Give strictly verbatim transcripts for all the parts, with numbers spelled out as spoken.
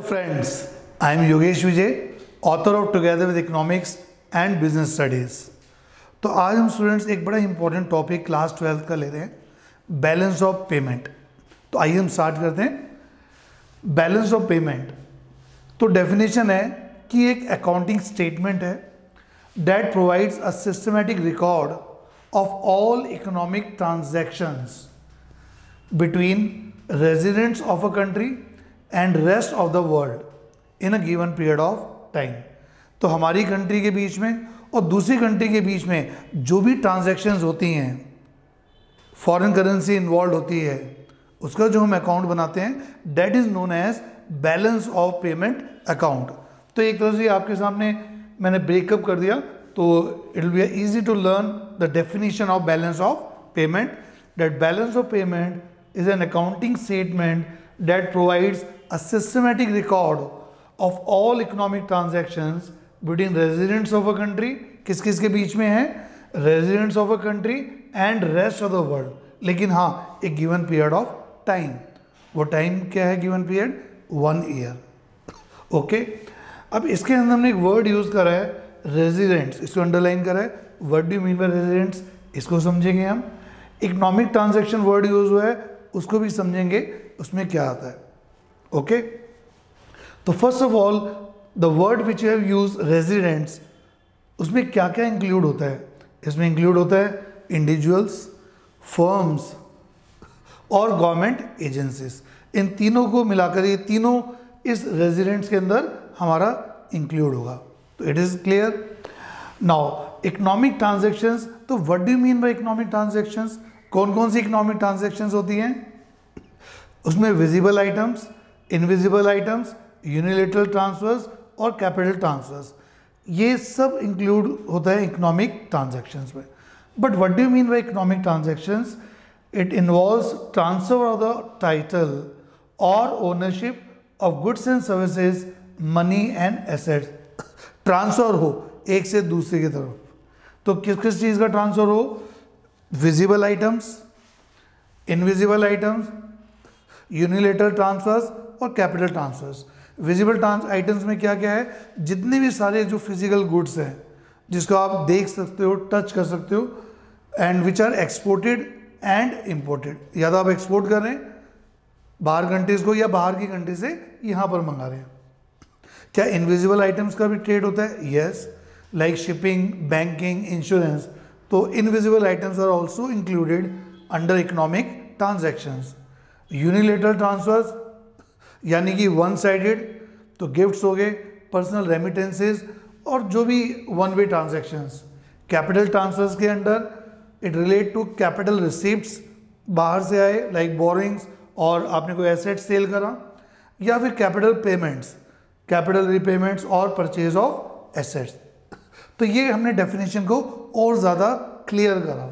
friends, I am Yogesh Vijay, author of Together with Economics and Business Studies। तो आज हम students एक बड़ा इंपॉर्टेंट टॉपिक क्लास ट्वेल्थ का ले रहे हैं, बैलेंस ऑफ पेमेंट। तो आइए हम स्टार्ट करते हैं। बैलेंस ऑफ पेमेंट तो डेफिनेशन है कि एक अकाउंटिंग स्टेटमेंट है that provides a systematic record of all economic transactions between residents of a country and rest of the world in a given period of time। तो हमारी country के बीच में और दूसरी कंट्री के बीच में जो भी ट्रांजैक्शंस होती हैं, फॉरेन करेंसी इन्वॉल्व होती है, उसका जो हम अकाउंट बनाते हैं that is known as balance of payment account. तो एक तरह से आपके सामने मैंने ब्रेकअप कर दिया, तो it will be easy to learn the definition of balance of payment. That balance of payment is an accounting statement that provides a systematic record of all economic transactions between residents of a country, किस किस के बीच में है, residents of a country and rest of the world, लेकिन हाँ एक given period of time। वो time क्या है given period? one year। Okay okay? अब इसके अंदर हमने एक word यूज़ करा है residents, इसको underline करा है। what do you mean by residents? इसको समझेंगे हम। इकोनॉमिक ट्रांजेक्शन वर्ड यूज हुआ है, उसको भी समझेंगे उसमें क्या आता है। ओके, तो first of all the word which you have use residents, उसमें क्या क्या इंक्लूड होता है? इसमें इंक्लूड होता है इंडिविजुअल्स, फर्म्स और गवर्नमेंट एजेंसीज। इन तीनों को मिलाकर ये तीनों इस रेजिडेंट्स के अंदर हमारा इंक्लूड होगा। तो it is clear now. Economic transactions, तो what do you mean by economic transactions? कौन कौन सी इकोनॉमिक ट्रांजैक्शंस होती हैं? उसमें visible items, invisible items, unilateral transfers और कैपिटल ट्रांसफर्स, ये सब इंक्लूड होता है इकोनॉमिक ट्रांजैक्शंस में। But what do you mean by economic transactions? It involves transfer of the title और ownership of goods and services, money and assets. Transfer हो एक से दूसरे की तरफ, तो किस किस चीज़ का ट्रांसफर हो? Visible items, invisible items, unilateral transfers और कैपिटल ट्रांसफर्स। विजिबल आइटम्स में क्या क्या है? जितने भी सारे जो फिजिकल गुड्स हैं जिसको आप देख सकते हो, टच कर सकते हो, and which are exported and imported. या तो आप एक्सपोर्ट कर रहे हैं बाहर कंट्रीज को या बाहर की कंट्री से यहाँ पर मंगा रहे हैं। क्या इनविजिबल आइटम्स का भी ट्रेड होता है? Yes, like shipping, banking, insurance. तो invisible items are also included under economic transactions. Unilateral transfers यानी कि वन साइडेड, तो गिफ्ट्स हो गए, पर्सनल रेमिटेंसेज और जो भी one way transactions. Capital transfers के under it relate to capital receipts, बाहर से आए लाइक बोरिंग्स और आपने कोई एसेट सेल करा, या फिर कैपिटल पेमेंट्स, कैपिटल रिपेमेंट्स और परचेज ऑफ एसेट्स। तो ये हमने डेफिनेशन को और ज़्यादा क्लियर करा।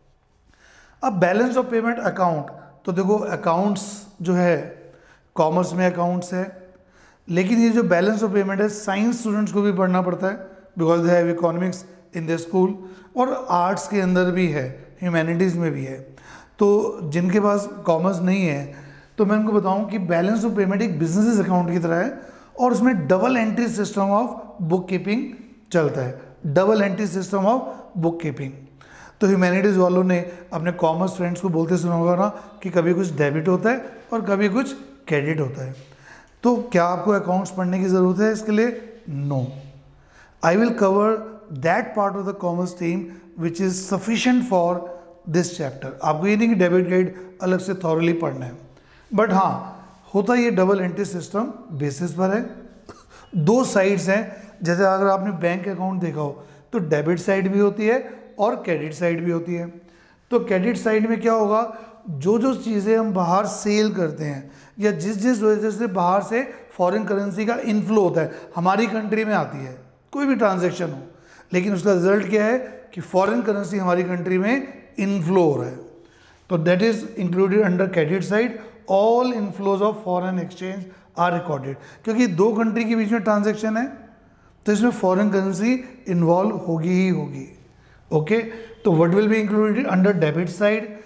अब बैलेंस ऑफ पेमेंट अकाउंट, तो देखो अकाउंट्स जो है कॉमर्स में अकाउंट्स है, लेकिन ये जो बैलेंस ऑफ पेमेंट है साइंस स्टूडेंट्स को भी पढ़ना पड़ता है because they have economics in the school, और आर्ट्स के अंदर भी है, ह्यूमैनिटीज़ में भी है। तो जिनके पास कॉमर्स नहीं है तो मैं उनको बताऊं कि बैलेंस ऑफ पेमेंट एक बिजनेस अकाउंट की तरह है और उसमें double entry system of book keeping चलता है, double entry system of book keeping. तो ह्यूमैनिटीज़ वालों ने अपने कॉमर्स फ्रेंड्स को बोलते सुना होगा ना कि कभी कुछ डेबिट होता है और कभी कुछ क्रेडिट होता है। तो क्या आपको अकाउंट्स पढ़ने की ज़रूरत है इसके लिए? No, I will cover that part of the commerce team which is sufficient for this chapter. आपको ये नहीं कि डेबिट क्रेडिट अलग से थॉरली पढ़ना है, बट हाँ होता ये डबल एंट्री सिस्टम बेसिस पर है। दो साइड्स हैं, जैसे अगर आपने बैंक अकाउंट देखा हो तो डेबिट साइड भी होती है और क्रेडिट साइड भी होती है। तो क्रेडिट साइड में क्या होगा? जो जो चीज़ें हम बाहर सेल करते हैं या जिस जिस वजह से बाहर से फॉरेन करेंसी का इनफ्लो होता है, हमारी कंट्री में आती है, कोई भी ट्रांजैक्शन हो, लेकिन उसका रिजल्ट क्या है कि फॉरेन करेंसी हमारी कंट्री में इनफ्लो हो रहा है। तो that is included under credit side. All inflows of foreign exchange are recorded, क्योंकि दो कंट्री के बीच में ट्रांजैक्शन है तो इसमें फॉरेन करेंसी इन्वॉल्व होगी ही होगी। ओके, तो what will be included under debit side?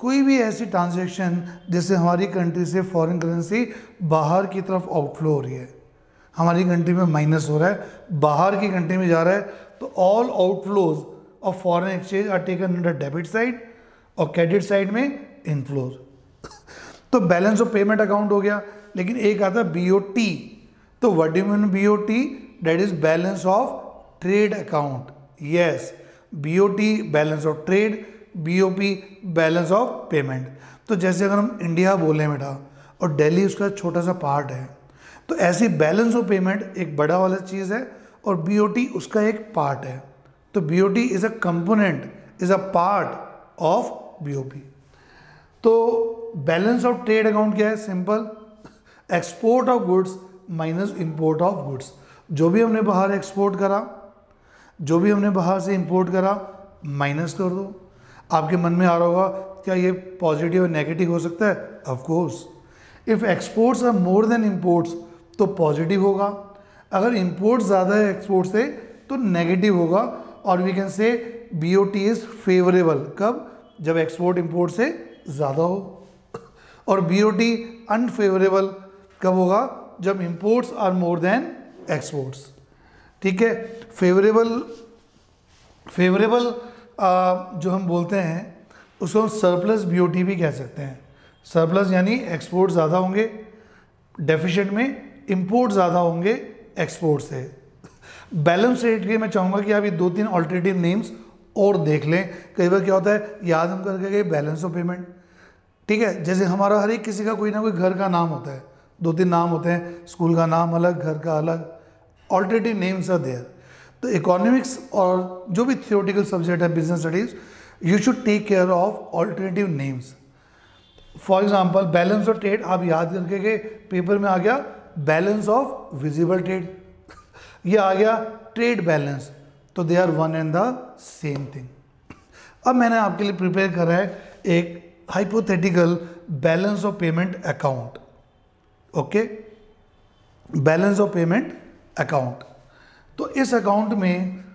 कोई भी ऐसी ट्रांजैक्शन जिससे हमारी कंट्री से फॉरेन करेंसी बाहर की तरफ आउटफ्लो हो रही है, हमारी कंट्री में माइनस हो रहा है, बाहर की कंट्री में जा रहा है, तो all outflows of foreign exchange are taken under debit side और क्रेडिट साइड में इनफ्लोज। तो बैलेंस ऑफ पेमेंट अकाउंट हो गया, लेकिन एक आता है बी ओ टी। तो what do you mean B O T? That is balance of trade account. Yes, B O T balance of trade, B O P balance of payment. तो जैसे अगर हम इंडिया बोलें बेटा और दिल्ली उसका छोटा सा पार्ट है, तो ऐसी बैलेंस ऑफ पेमेंट एक बड़ा वाला चीज़ है और बी ओ टी उसका एक पार्ट है। तो B O T is a component, is a part of B O P. तो बैलेंस ऑफ ट्रेड अकाउंट क्या है? Simple, export of goods minus import of goods. जो भी हमने बाहर एक्सपोर्ट करा, जो भी हमने बाहर से इंपोर्ट करा, माइनस कर दो। आपके मन में आ रहा होगा क्या ये पॉजिटिव और नेगेटिव हो सकता है? Of course, if exports are more than imports तो पॉजिटिव होगा, अगर इंपोर्ट ज़्यादा है एक्सपोर्ट से तो नेगेटिव होगा। और we can say B O T is favourable, कब? जब एक्सपोर्ट इंपोर्ट से ज़्यादा हो। और बी ओ टी अनफेवरेबल कब होगा? जब imports are more than exports. ठीक है, फेवरेबल फेवरेबल जो हम बोलते हैं उसको हम सरप्लस बी ओ टी भी कह सकते हैं। सरप्लस यानी एक्सपोर्ट ज़्यादा होंगे, डेफिशिएंट में इंपोर्ट ज़्यादा होंगे एक्सपोर्ट से। बैलेंस रेट के मैं चाहूँगा कि आप ये दो तीन ऑल्टरनेटिव नेम्स और देख लें। कई बार क्या होता है, याद हम करके गए बैलेंस ऑफ पेमेंट, ठीक है, जैसे हमारा हर एक किसी का कोई ना कोई घर का नाम होता है, दो तीन नाम होते हैं, स्कूल का नाम अलग, घर का अलग, ऑल्टरनेटिव नेम्स आर देयर। तो इकोनॉमिक्स और जो भी थियोरेटिकल सब्जेक्ट है, business studies, you should take care of alternative names. For example balance of trade आप याद करके गए, पेपर में आ गया बैलेंस ऑफ विजिबल ट्रेड, ये आ गया ट्रेड बैलेंस, तो they are one and the same thing. अब मैंने आपके लिए प्रिपेयर करा है एक hypothetical balance of payment account. Okay, balance of payment account. तो इस अकाउंट में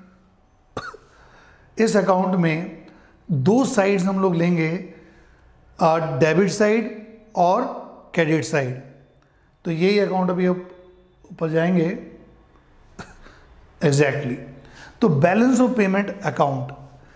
इस अकाउंट में दो साइड्स हम लोग लेंगे, डेबिट साइड और क्रेडिट साइड। तो यही अकाउंट अभी आप ऊपर जाएंगे एग्जैक्टली exactly. तो बैलेंस ऑफ पेमेंट अकाउंट,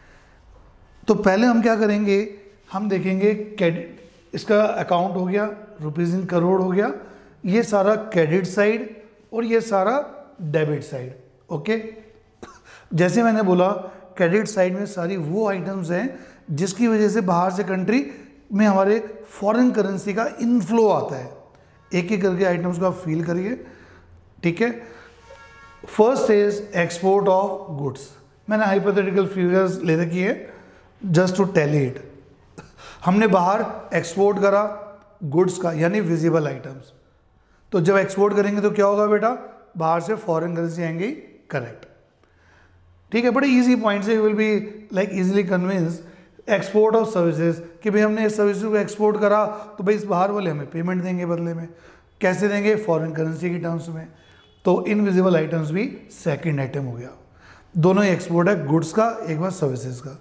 तो पहले हम क्या करेंगे, हम देखेंगे क्रेडिट, इसका अकाउंट हो गया, रुपीज़ इन करोड़ हो गया, ये सारा क्रेडिट साइड और ये सारा डेबिट साइड। ओके, जैसे मैंने बोला क्रेडिट साइड में सारी वो आइटम्स हैं जिसकी वजह से बाहर से कंट्री में हमारे फॉरेन करेंसी का इनफ्लो आता है। एक एक करके आइटम्स को आप फील करिए, ठीक है। First is export of goods. मैंने हाइपोथेटिकल फिगर्स ले रखी है जस्ट टू टेल इट। हमने बाहर एक्सपोर्ट करा गुड्स का, यानी विजिबल आइटम्स। तो जब एक्सपोर्ट करेंगे तो क्या होगा बेटा, बाहर से फॉरेन करेंसी आएंगी, करेक्ट, ठीक है। बड़े इजी पॉइंट से you will be like easily convince. Export of services, कि भाई हमने इस सर्विसेज को एक्सपोर्ट करा तो भाई इस बाहर वाले हमें पेमेंट देंगे बदले में, कैसे देंगे, फॉरेन करेंसी की टर्म्स में। तो इनविजिबल आइटम्स भी सेकंड आइटम हो गया, दोनों ही एक्सपोर्ट है, गुड्स का एक बार सर्विसेज का।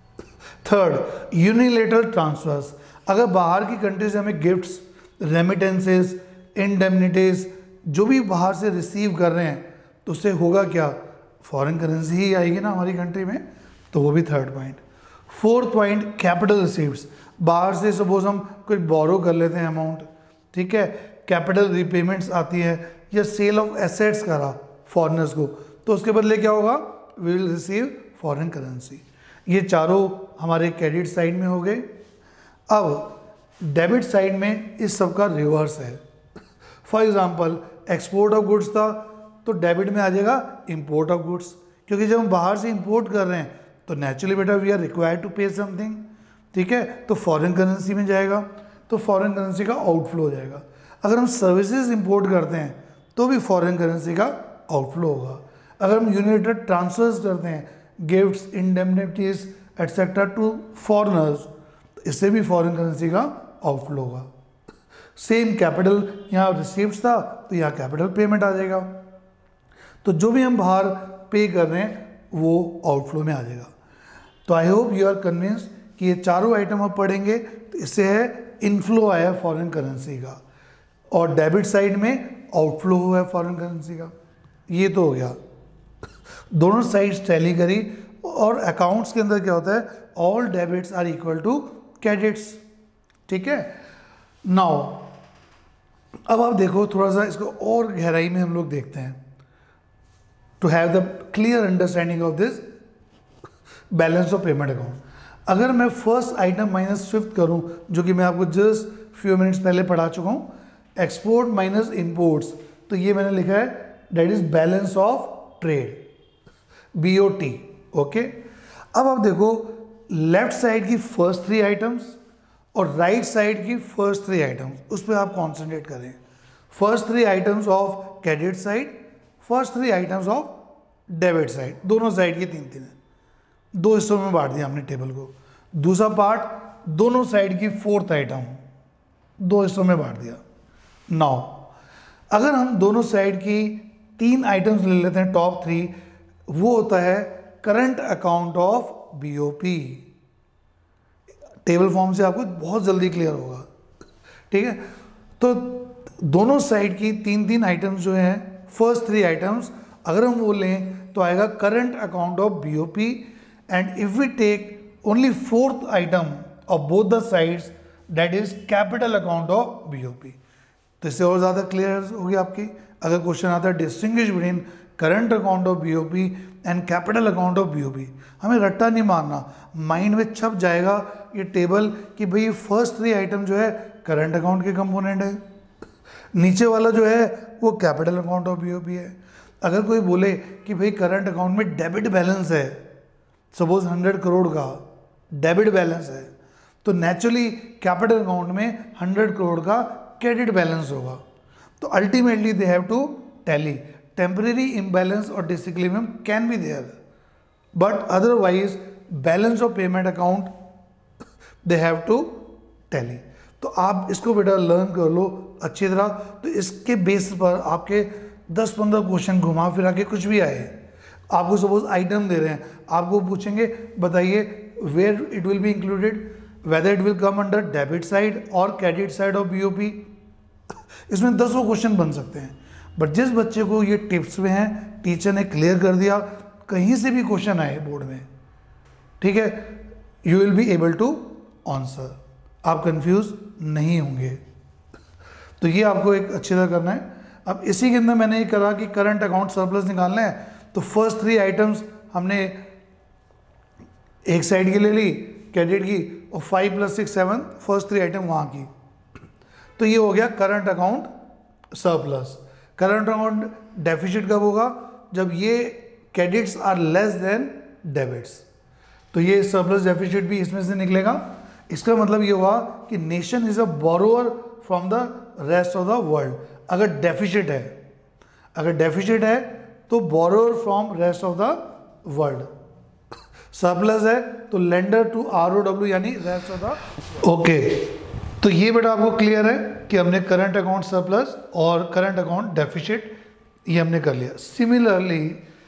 Third, unilateral transfers. अगर बाहर की कंट्री से हमें गिफ्ट्स, रेमिटेंसेस, इंडेमनिटीज जो भी बाहर से रिसीव कर रहे हैं तो उससे होगा क्या, फॉरेन करेंसी ही आएगी ना हमारी कंट्री में, तो वो भी third point. Fourth point, capital receives. बाहर से सपोज हम कुछ बोरो कर लेते हैं अमाउंट, ठीक है, कैपिटल रिपेमेंट्स आती है, या सेल ऑफ एसेट्स करा फॉरेनर्स को, तो उसके बदले क्या होगा, we will receive foreign currency. ये चारों हमारे क्रेडिट साइड में हो गए। अब डेबिट साइड में इस सब का रिवर्स है। For example export of goods था तो डेबिट में आ जाएगा इंपोर्ट ऑफ गुड्स, क्योंकि जब हम बाहर से इंपोर्ट कर रहे हैं तो नेचुरली बेटा we are required to pay something, ठीक है, तो फॉरेन करेंसी में जाएगा, तो फॉरेन करेंसी का आउटफ्लो हो जाएगा। अगर हम सर्विसेज इंपोर्ट करते हैं तो भी फॉरेन करेंसी का आउटफ्लो होगा। अगर हम यूनिलेटरल ट्रांसफर्स करते हैं, gifts, indemnities etcetera to foreigners, इससे भी फॉरेन करेंसी का आउटफ्लो होगा। सेम कैपिटल, यहाँ रिसीव्स था तो यहाँ कैपिटल पेमेंट आ जाएगा, तो जो भी हम बाहर पे कर रहे हैं वो आउटफ्लो में आ जाएगा। तो I hope you are convince कि ये चारों आइटम आप पढ़ेंगे तो इससे है इनफ्लो आया फॉरेन करेंसी का, और डेबिट साइड में आउटफ्लो हुआ है फॉरेन करेंसी का। ये तो हो गया, दोनों साइड्स टैली करी। और अकाउंट्स के अंदर क्या होता है, all debits are equal to credits, ठीक है। नाउ अब आप देखो थोड़ा सा इसको और गहराई में हम लोग देखते हैं, to have the clear understanding of this balance of payment account. अगर मैं फर्स्ट आइटम माइनस फिफ्थ करूं, जो कि मैं आपको जस्ट फ्यू मिनट्स पहले पढ़ा चुका हूं, एक्सपोर्ट माइनस इंपोर्ट्स, तो ये मैंने लिखा है that is balance of trade, B O T, okay. अब आप देखो लेफ्ट साइड की फर्स्ट थ्री आइटम्स और राइट साइड की फर्स्ट थ्री आइटम्स, उस पर आप कॉन्सेंट्रेट करें। First three items of credit side, first three items of debit side, दोनों साइड की तीन तीन है, दो हिस्सों में बांट दिया हमने टेबल को। दूसरा पार्ट दोनों साइड की फोर्थ आइटम, दो हिस्सों में बांट दिया। नाउ अगर हम दोनों साइड की तीन आइटम्स ले लेते हैं, टॉप थ्री, वो होता है current account of BOP. Table form से आपको बहुत जल्दी क्लियर होगा, ठीक है। तो दोनों साइड की तीन तीन आइटम्स जो हैं, फर्स्ट थ्री आइटम्स अगर हम वो लें तो आएगा current account of BOP, and if we take only fourth item of both the sides that is capital account of BOP. तो इससे और ज़्यादा क्लियर होगी आपकी। अगर क्वेश्चन आता है distinguish between current account of BOP and capital account of BOP, हमें रट्टा नहीं मारना, माइंड में छप जाएगा ये टेबल कि भाई ये फर्स्ट थ्री आइटम जो है करंट अकाउंट के कंपोनेंट है, नीचे वाला जो है वो कैपिटल अकाउंट ऑफ बीओपी है। अगर कोई बोले कि भाई करंट अकाउंट में डेबिट बैलेंस है, सपोज हंड्रेड करोड़ का डेबिट बैलेंस है, तो नेचुरली कैपिटल अकाउंट में हंड्रेड करोड़ का क्रेडिट बैलेंस होगा। तो ultimately they have to tally. Temporary imbalance और disequilibrium can be there, but otherwise balance of payment account they have to tally. तो आप इसको बेटा लर्न कर लो अच्छी तरह। तो इसके बेस पर आपके दस पंद्रह क्वेश्चन घुमा फिरा के कुछ भी आए, आपको सपोज आइटम दे रहे हैं, आपको पूछेंगे बताइए where it will be included, whether it will come under debit side और क्रेडिट साइड ऑफ बीओपी। इसमें दसों क्वेश्चन बन सकते हैं, बट जिस बच्चे को ये टिप्स में हैं, टीचर ने क्लियर कर दिया, कहीं से भी क्वेश्चन आए बोर्ड में, ठीक है, you will be able to answer, आप कंफ्यूज नहीं होंगे। तो ये आपको एक अच्छी तरह करना है। अब इसी के अंदर मैंने ये करा कि करंट अकाउंट सरप्लस निकालना है, तो फर्स्ट थ्री आइटम्स हमने एक साइड की ले ली क्रेडिट की, और five plus six seven first three item वहाँ की, तो ये हो गया current account surplus. Current account deficit कब होगा, जब ये credits are less than debits, तो ये सरप्लस डेफिसिट भी इसमें से निकलेगा। इसका मतलब ये हुआ कि nation is a borrower from the rest of the world. अगर डेफिसिट है, अगर डेफिसिट है तो borrower from rest of the world, surplus है तो lender to R O W यानी रेस्ट ऑफ द। ओके, तो ये बेटा आपको क्लियर है कि हमने करंट अकाउंट सरप्लस और करंट अकाउंट डेफिसिट ये हमने कर लिया। सिमिलरली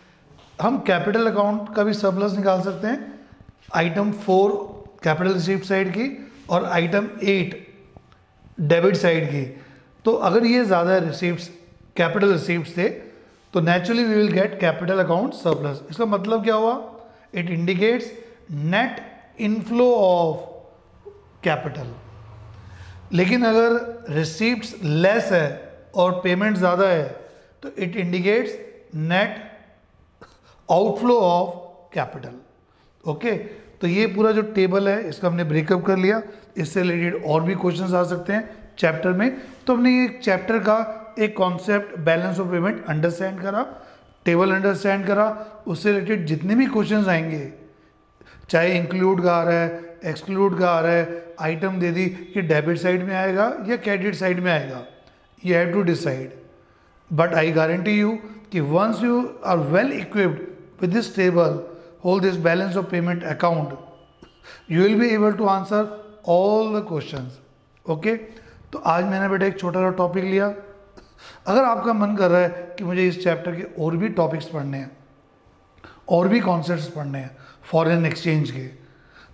हम कैपिटल अकाउंट का भी सरप्लस निकाल सकते हैं, item four capital receipt side की और आइटम एट डेबिट साइड की। तो अगर ये ज़्यादा रिसीप्ट्स कैपिटल रिसीप्ट्स थे तो naturally we will get capital account surplus. इसका मतलब क्या हुआ, it indicates net inflow of capital. लेकिन अगर रिसीप्ट्स लेस है और पेमेंट ज़्यादा है तो it indicates net outflow of capital. Okay, तो ये पूरा जो टेबल है इसका हमने ब्रेकअप कर लिया। इससे रिलेटेड और भी क्वेश्चंस आ सकते हैं चैप्टर में। तो हमने ये चैप्टर का एक concept balance of payment understand करा, टेबल अंडरस्टैंड करा, उससे रिलेटेड जितने भी क्वेश्चंस आएंगे, चाहे इंक्लूड का आ रहा है, एक्सक्लूड का आ रहा है, आइटम दे दी कि डेबिट साइड में आएगा या क्रेडिट साइड में आएगा, you have to decide. But I guarantee you कि once you are well equipped with this table, hold this balance of payment account, you will be able to answer all the questions. okay? तो आज मैंने बेटा एक छोटा सा topic लिया। अगर आपका मन कर रहा है कि मुझे इस चैप्टर के और भी टॉपिक्स पढ़ने हैं, और भी कॉन्सेप्ट्स पढ़ने हैं फॉरेन एक्सचेंज के,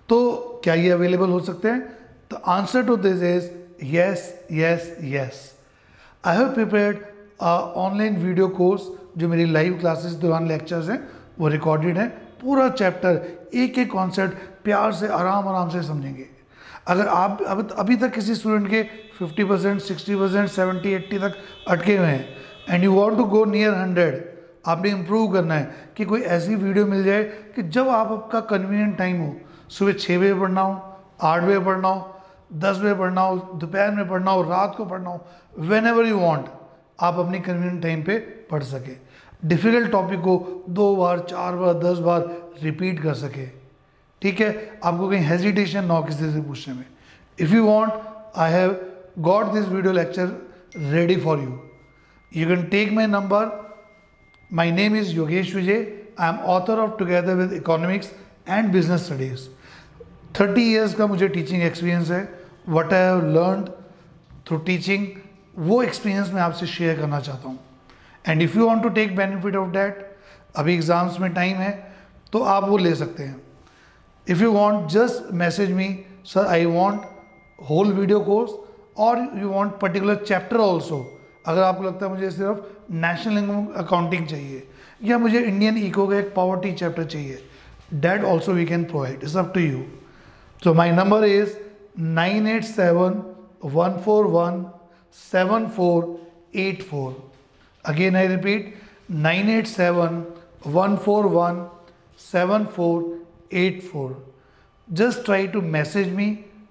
तो क्या ये अवेलेबल हो सकते हैं? The answer to this is yes yes yes. I have prepared online video course, जो मेरी लाइव क्लासेस दौरान लेक्चर्स हैं वो रिकॉर्डेड हैं। पूरा चैप्टर एक एक कॉन्सेप्ट प्यार से आराम आराम से समझेंगे। अगर आप अब अभी तक किसी स्टूडेंट के fifty percent, sixty percent, seventy, eighty तक अटके हुए हैं and you want to go near hundred, आपने इम्प्रूव करना है कि कोई ऐसी वीडियो मिल जाए कि जब आप आपका कन्वीनियंट टाइम हो, सुबह छः बजे पढ़ना हो, आठ बजे पढ़ना हो, दस बजे पढ़ना हो, दोपहर में पढ़ना हो, रात को पढ़ना हो, वेन एवर यू वॉन्ट, आप अपनी कन्वीनियंट टाइम पे पढ़ सके। डिफ़िकल्ट टॉपिक को दो बार, चार बार, दस बार रिपीट कर सके। ठीक है, आपको कहीं हेजिटेशन ना हो किसी से पूछने में। If you want, I have got this video lecture ready for you. You can take my number. My name is Yogesh Vijay. I am author of together with economics and business studies. Thirty years का मुझे teaching experience है। What I have learned through teaching, वो experience मैं आपसे share करना चाहता हूँ। And if you want to take benefit of that, अभी एग्ज़ाम्स में टाइम है तो आप वो ले सकते हैं। If you want, just message me, sir I want whole video course, और you want particular chapter also. अगर आपको लगता है मुझे सिर्फ नेशनल इनकम अकाउंटिंग चाहिए या मुझे इंडियन इको का एक पॉवर्टी चैप्टर चाहिए, that also we can provide, it's up to you. So my number is nine eight seven one four one seven four eight four. Again I repeat, nine eight seven one four one seven four eight four. Just try to message me।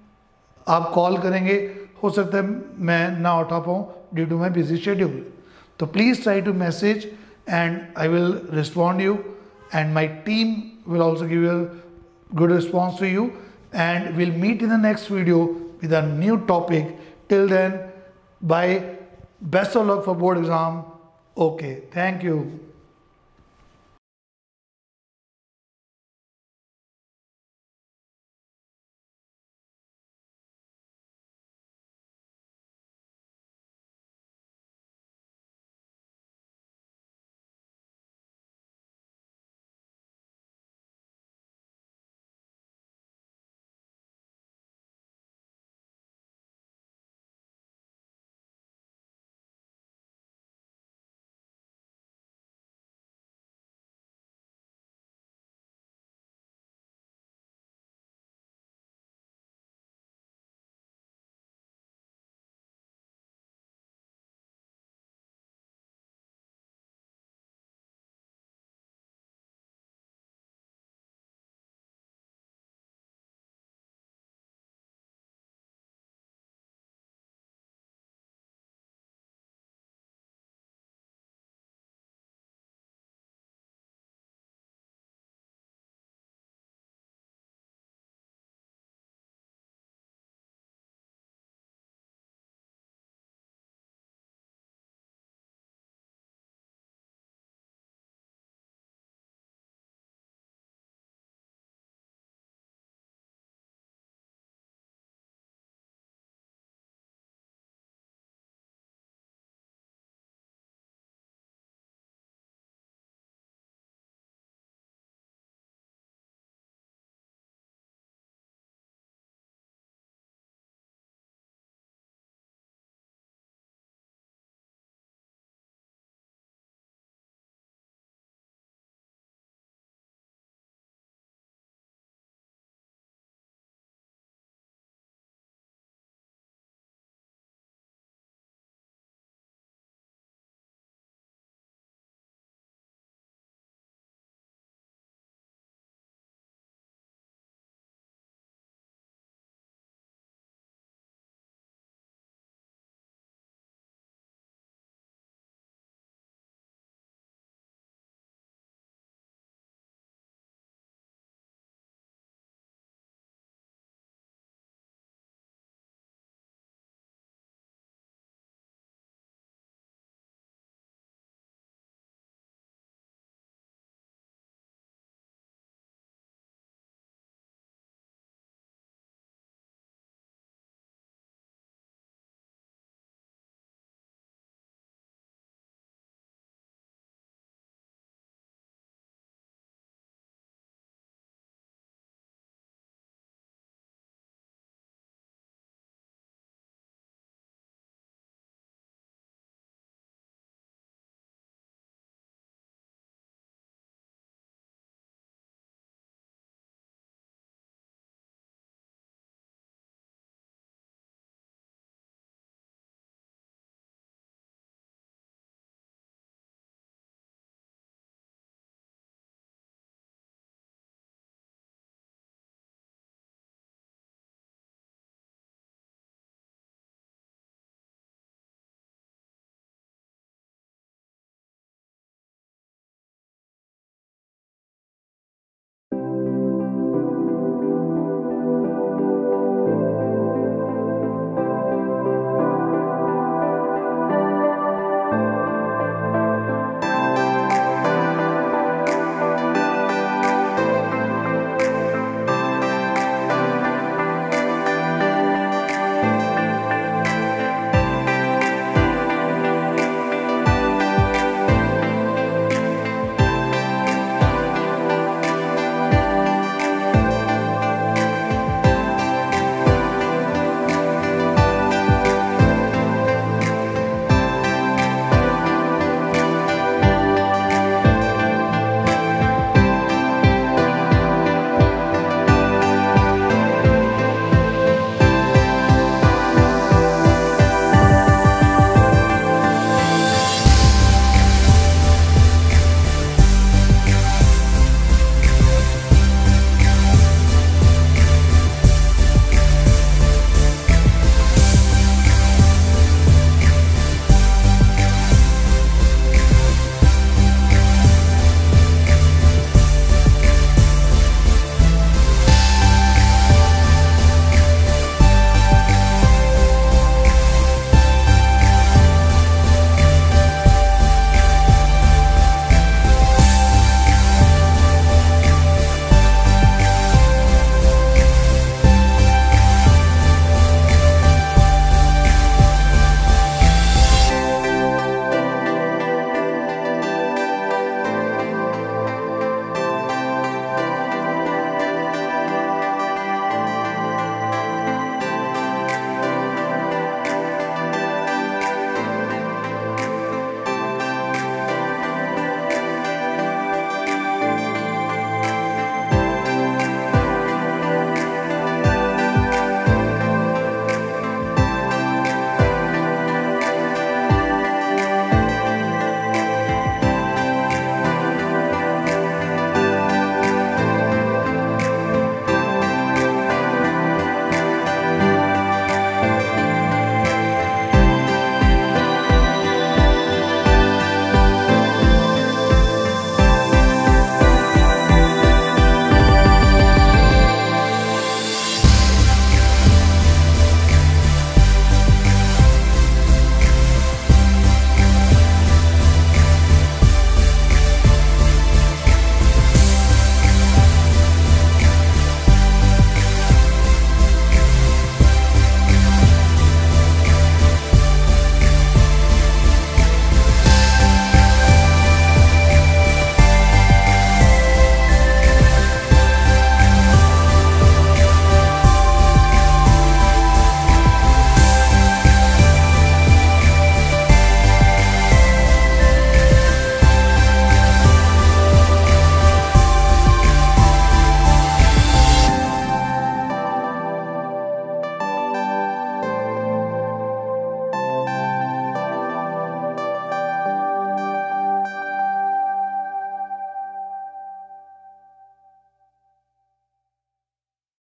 आप call करेंगे, हो सकता है मैं ना उठा पाऊँ due to my busy schedule, तो please try to message and I will respond you and my team will also give you good response to you and will meet in the next video with a new topic. Till then, bye, best of luck for board exam. Okay, thank you.